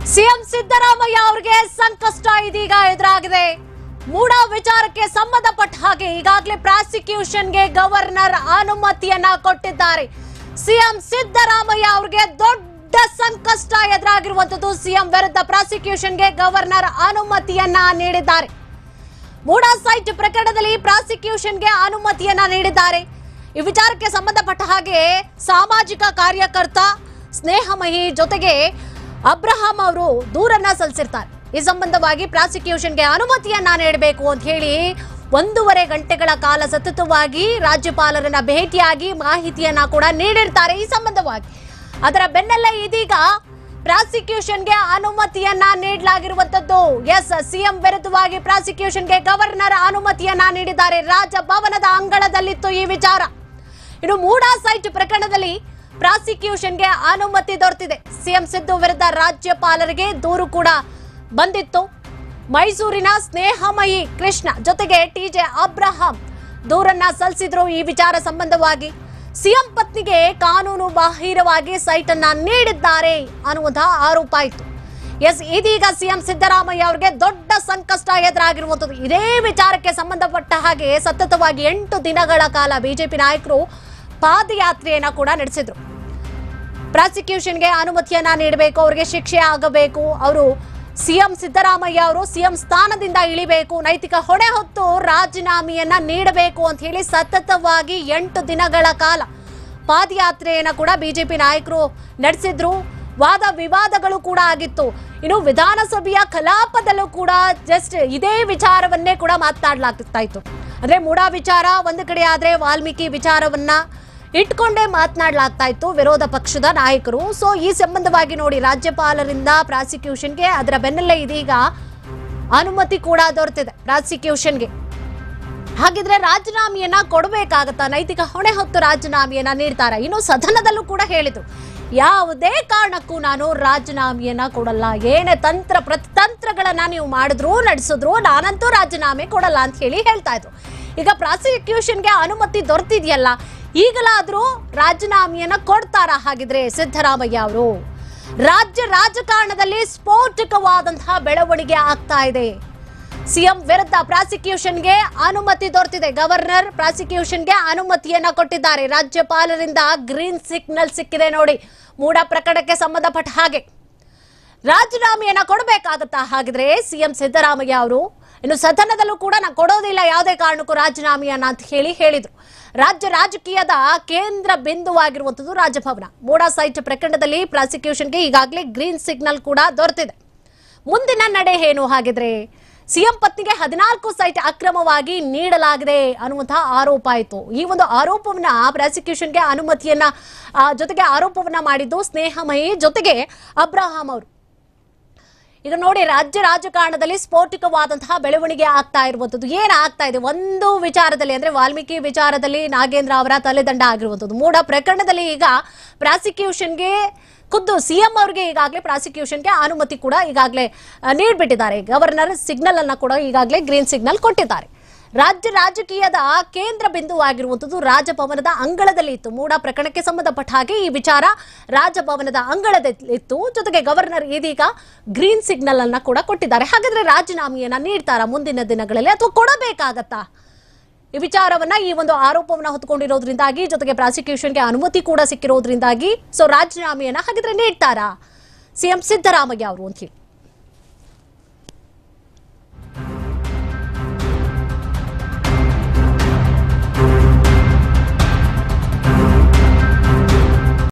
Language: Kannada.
ಸಿಎಂ ಸಿದ್ದರಾಮಯ್ಯ ಅವರಿಗೆ ಸಂಕಷ್ಟ ಇದೀಗ ಎದುರಾಗಿದೆ. ಮೂಡ ವಿಚಾರಕ್ಕೆ ಸಂಬಂಧಪಟ್ಟ ಹಾಗೆ ಈಗಾಗಲೇ ಪ್ರಾಸಿಕ್ಯೂಷನ್ಗೆ ಗವರ್ನರ್ ಅನುಮತಿಯನ್ನ ಕೊಟ್ಟಿದ್ದಾರೆ. ಸಿಎಂ ಸಿದ್ದರಾಮಯ್ಯ ಅವರಿಗೆ ದೊಡ್ಡ ಸಂಕಷ್ಟ ಎದುರಾಗಿರುವಂತದ್ದು. ಸಿಎಂ ವಿರುದ್ಧ ಪ್ರಾಸಿಕ್ಯೂಷನ್ಗೆ ಗವರ್ನರ್ ಅನುಮತಿಯನ್ನ ನೀಡಿದ್ದಾರೆ. ಮೂಡ ಸೈಟ್ ಪ್ರಕರಣದಲ್ಲಿ ಪ್ರಾಸಿಕ್ಯೂಷನ್ಗೆ ಅನುಮತಿಯನ್ನ ನೀಡಿದ್ದಾರೆ. ಈ ವಿಚಾರಕ್ಕೆ ಸಂಬಂಧಪಟ್ಟ ಹಾಗೆ ಸಾಮಾಜಿಕ ಕಾರ್ಯಕರ್ತ ಸ್ನೇಹಮಯಿ ಜೊತೆಗೆ ಅಬ್ರಹಾಂ ಅವರು ದೂರನ್ನ ಸಲ್ಲಿಸಿರ್ತಾರೆ. ಈ ಸಂಬಂಧವಾಗಿ ಪ್ರಾಸಿಕ್ಯೂಷನ್ಗೆ ಅನುಮತಿಯನ್ನ ನೀಡಬೇಕು ಅಂತ ಹೇಳಿ 1.5 ಗಂಟೆಗಳ ಕಾಲ ಸತತವಾಗಿ ರಾಜ್ಯಪಾಲರನ್ನ ಭೇಟಿಯಾಗಿ ಮಾಹಿತಿಯನ್ನ ಕೂಡ ನೀಡಿರ್ತಾರೆ. ಈ ಸಂಬಂಧವಾಗಿ ಅದರ ಬೆನ್ನಲ್ಲೇ ಇದೀಗ ಪ್ರಾಸಿಕ್ಯೂಷನ್ಗೆ ಅನುಮತಿಯನ್ನ ನೀಡಲಾಗಿರುವಂತದ್ದು. ಎಸ್, ಸಿಎಂ ವಿರುದ್ಧವಾಗಿ ಪ್ರಾಸಿಕ್ಯೂಷನ್ಗೆ ಗವರ್ನರ್ ಅನುಮತಿಯನ್ನ ನೀಡಿದ್ದಾರೆ. ರಾಜಭವನದ ಅಂಗಳದಲ್ಲಿತ್ತು ಈ ವಿಚಾರ. ಇನ್ನು ಮೂಡ ಸೈಟ್ ಪ್ರಕರಣದಲ್ಲಿ ಪ್ರಾಸಿಕ್ಯೂಷನ್ಗೆ ಅನುಮತಿ ದೊರೆತಿದೆ. ಸಿಎಂ ಸಿದ್ದು ವಿರುದ್ಧ ರಾಜ್ಯಪಾಲರಿಗೆ ದೂರು ಕೂಡ ಬಂದಿತ್ತು. ಮೈಸೂರಿನ ಸ್ನೇಹಮಯಿ ಕೃಷ್ಣ ಜೊತೆಗೆ ಟಿಜೆ ಅಬ್ರಹಾಂ ದೂರನ್ನ ಸಲ್ಲಿಸಿದ್ರು. ಈ ವಿಚಾರ ಸಂಬಂಧವಾಗಿ ಸಿಎಂ ಪತ್ನಿಗೆ ಕಾನೂನು ಬಾಹಿರವಾಗಿ ಸೈಟ್ ಅನ್ನ ನೀಡಿದ್ದಾರೆ ಅನ್ನುವಂತಹ ಆರೋಪ ಇತ್ತು. ಎಸ್, ಇದೀಗ ಸಿಎಂ ಸಿದ್ದರಾಮಯ್ಯ ಅವರಿಗೆ ದೊಡ್ಡ ಸಂಕಷ್ಟ ಎದುರಾಗಿರುವಂತದ್ದು. ಇದೇ ವಿಚಾರಕ್ಕೆ ಸಂಬಂಧಪಟ್ಟ ಹಾಗೆ ಸತತವಾಗಿ 8 ದಿನಗಳ ಕಾಲ ಬಿಜೆಪಿ ನಾಯಕರು ಪಾದಯಾತ್ರೆಯನ್ನ ಕೂಡ ನಡೆಸಿದ್ರು. ಪ್ರಾಸಿಕ್ಯೂಷನ್ಗೆ ಅನುಮತಿಯನ್ನ ನೀಡಬೇಕು, ಅವರಿಗೆ ಶಿಕ್ಷೆ ಆಗಬೇಕು, ಅವರು ಸಿಎಂ ಸಿದ್ದರಾಮಯ್ಯ ಅವರು ಸಿಎಂ ಸ್ಥಾನದಿಂದ ಇಳಿಬೇಕು, ನೈತಿಕ ಹೊಣೆ ಹೊತ್ತು ರಾಜೀನಾಮೆಯನ್ನ ನೀಡಬೇಕು ಅಂತ ಹೇಳಿ ಸತತವಾಗಿ 8 ದಿನಗಳ ಕಾಲ ಪಾದಯಾತ್ರೆಯನ್ನ ಕೂಡ ಬಿಜೆಪಿ ನಾಯಕರು ನಡೆಸಿದ್ರು. ವಾದ ವಿವಾದಗಳು ಕೂಡ ಆಗಿತ್ತು. ಇನ್ನು ವಿಧಾನಸಭೆಯ ಕಲಾಪದಲ್ಲೂ ಕೂಡ ಜಸ್ಟ್ ಇದೇ ವಿಚಾರವನ್ನೇ ಕೂಡ ಮಾತನಾಡಲಾಗ್ತಾ ಇತ್ತು. ಅಂದ್ರೆ ಮೂಡ ವಿಚಾರ ಒಂದು ಕಡೆ ಆದ್ರೆ ವಾಲ್ಮೀಕಿ ವಿಚಾರವನ್ನ ಇಟ್ಕೊಂಡೇ ಮಾತನಾಡಲಾಗ್ತಾ ಇತ್ತು ವಿರೋಧ ಪಕ್ಷದ ನಾಯಕರು. ಸೊ ಈ ಸಂಬಂಧವಾಗಿ ನೋಡಿ, ರಾಜ್ಯಪಾಲರಿಂದ ಪ್ರಾಸಿಕ್ಯೂಷನ್ಗೆ ಅದರ ಬೆನ್ನಲ್ಲೇ ಇದೀಗ ಅನುಮತಿ ಕೂಡ ದೊರೆತಿದೆ ಪ್ರಾಸಿಕ್ಯೂಷನ್ಗೆ. ಹಾಗಿದ್ರೆ ರಾಜೀನಾಮೆಯನ್ನ ಕೊಡಬೇಕಾಗತ್ತಾ? ನೈತಿಕ ಹೊಣೆ ಹೊತ್ತು ರಾಜೀನಾಮೆಯನ್ನ ನೀಡ್ತಾರ? ಇನ್ನು ಸದನದಲ್ಲೂ ಕೂಡ ಹೇಳಿದ್ರು, ಯಾವುದೇ ಕಾರಣಕ್ಕೂ ನಾನು ರಾಜೀನಾಮೆಯನ್ನ ಕೊಡಲ್ಲ, ಏನೇ ತಂತ್ರ ಪ್ರತಿತಂತ್ರಗಳನ್ನ ನೀವು ಮಾಡಿದ್ರು ನಡೆಸಿದ್ರು ನಾನಂತೂ ರಾಜೀನಾಮೆ ಕೊಡಲ್ಲ ಅಂತ ಹೇಳಿ ಹೇಳ್ತಾ ಇದ್ರು. ಈಗ ಪ್ರಾಸಿಕ್ಯೂಷನ್ಗೆ ಅನುಮತಿ ದೊರೆತಿದೆಯಲ್ಲ, ಈಗಲಾದ್ರೂ ರಾಜೀನಾಮೆಯನ್ನ ಕೊಡ್ತಾರ ಹಾಗಿದ್ರೆ ಸಿದ್ದರಾಮಯ್ಯ ಅವರು? ರಾಜ್ಯ ರಾಜಕಾರಣದಲ್ಲಿ ಸ್ಫೋಟಕವಾದಂತಹ ಬೆಳವಣಿಗೆ ಆಗ್ತಾ ಇದೆ. ಸಿಎಂ ವಿರುದ್ಧ ಪ್ರಾಸಿಕ್ಯೂಷನ್ಗೆ ಅನುಮತಿ ದೊರೆತಿದೆ. ಗವರ್ನರ್ ಪ್ರಾಸಿಕ್ಯೂಷನ್ಗೆ ಅನುಮತಿಯನ್ನ ಕೊಟ್ಟಿದ್ದಾರೆ. ರಾಜ್ಯಪಾಲರಿಂದ ಗ್ರೀನ್ ಸಿಗ್ನಲ್ ಸಿಕ್ಕಿದೆ ನೋಡಿ. ಮೂಡ ಪ್ರಕರಣಕ್ಕೆ ಸಂಬಂಧಪಟ್ಟ ಹಾಗೆ ರಾಜೀನಾಮೆಯನ್ನ ಕೊಡಬೇಕಾಗತ್ತಾ ಹಾಗಿದ್ರೆ ಸಿಎಂ ಸಿದ್ದರಾಮಯ್ಯ ಅವರು? ಇನ್ನು ಸದನದಲ್ಲೂ ಕೂಡ ನಾನು ಕೊಡೋದಿಲ್ಲ ಯಾವುದೇ ಕಾರಣಕ್ಕೂ ರಾಜೀನಾಮೆಯನ್ನ ಅಂತ ಹೇಳಿದ್ರು. ರಾಜ್ಯ ರಾಜಕೀಯದ ಕೇಂದ್ರ ಬಿಂದುವಾಗಿರುವಂತದ್ದು ರಾಜಭವನ. ಮೂಡ ಸೈಟ್ ಪ್ರಕರಣದಲ್ಲಿ ಪ್ರಾಸಿಕ್ಯೂಷನ್ಗೆ ಈಗಾಗಲೇ ಗ್ರೀನ್ ಸಿಗ್ನಲ್ ಕೂಡ ದೊರೆತಿದೆ. ಮುಂದಿನ ನಡೆ ಏನು ಹಾಗಿದ್ರೆ? ಸಿಎಂ ಪತ್ನಿಗೆ 14 ಸೈಟ್ ಅಕ್ರಮವಾಗಿ ನೀಡಲಾಗಿದೆ ಅನ್ನುವಂತಹ ಆರೋಪ ಆಯಿತು. ಈ ಒಂದು ಆರೋಪವನ್ನ ಪ್ರಾಸಿಕ್ಯೂಷನ್ಗೆ ಅನುಮತಿಯನ್ನ ಜೊತೆಗೆ ಆರೋಪವನ್ನ ಮಾಡಿದ್ದು ಸ್ನೇಹಮಯಿ ಜೊತೆಗೆ ಅಬ್ರಹಾಂ ಅವರು. ಈಗ ನೋಡಿ, ರಾಜ್ಯ ರಾಜಕಾರಣದಲ್ಲಿ ಸ್ಫೋಟಕವಾದಂತಹ ಬೆಳವಣಿಗೆ ಆಗ್ತಾ ಇರುವಂತದ್ದು. ಏನಾಗ್ತಾ ಇದೆ ಒಂದು ವಿಚಾರದಲ್ಲಿ ಅಂದ್ರೆ ವಾಲ್ಮೀಕಿ ವಿಚಾರದಲ್ಲಿ ನಾಗೇಂದ್ರ ಅವರ ತಲೆದಂಡ ಆಗಿರುವಂತದ್ದು. ಮೂಡ ಪ್ರಕರಣದಲ್ಲಿ ಈಗ ಪ್ರಾಸಿಕ್ಯೂಷನ್ಗೆ ಖುದ್ದು ಸಿಎಂ ಅವರಿಗೆ ಈಗಾಗಲೇ ಪ್ರಾಸಿಕ್ಯೂಷನ್ಗೆ ಅನುಮತಿ ಕೂಡ ಈಗಾಗಲೇ ನೀಡ್ಬಿಟ್ಟಿದ್ದಾರೆ. ಗವರ್ನರ್ ಸಿಗ್ನಲ್ ಅನ್ನ ಕೂಡ ಈಗಾಗಲೇ ಗ್ರೀನ್ ಸಿಗ್ನಲ್ ಕೊಟ್ಟಿದ್ದಾರೆ. ರಾಜ್ಯ ರಾಜಕೀಯದ ಕೇಂದ್ರ ಬಿಂದುವಾಗಿರುವಂತದ್ದು ರಾಜಭವನದ ಅಂಗಳದಲ್ಲಿ ಇತ್ತು. ಮೂಡ ಪ್ರಕರಣಕ್ಕೆ ಸಂಬಂಧಪಟ್ಟ ಹಾಗೆ ಈ ವಿಚಾರ ರಾಜಭವನದ ಅಂಗಳದಲ್ಲಿತ್ತು. ಜೊತೆಗೆ ಗವರ್ನರ್ ಇದೀಗ ಗ್ರೀನ್ ಸಿಗ್ನಲ್ ಅನ್ನ ಕೂಡ ಕೊಟ್ಟಿದ್ದಾರೆ. ಹಾಗಾದ್ರೆ ರಾಜೀನಾಮೆಯನ್ನ ನೀಡ್ತಾರಾ ಮುಂದಿನ ದಿನಗಳಲ್ಲಿ ಅಥವಾ ಕೊಡಬೇಕಾಗತ್ತಾ? ಈ ವಿಚಾರವನ್ನ ಈ ಒಂದು ಆರೋಪವನ್ನ ಹೊತ್ತುಕೊಂಡಿರೋದ್ರಿಂದಾಗಿ ಜೊತೆಗೆ ಪ್ರಾಸಿಕ್ಯೂಷನ್ಗೆ ಅನುಮತಿ ಕೂಡ ಸಿಕ್ಕಿರೋದ್ರಿಂದಾಗಿ ಸೊ ರಾಜೀನಾಮೆಯನ್ನ ಹಾಗಿದ್ರೆ ನೀಡ್ತಾರಾ ಸಿಎಂ ಸಿದ್ದರಾಮಯ್ಯ ಅವರು ಅಂತ ಹೇಳಿ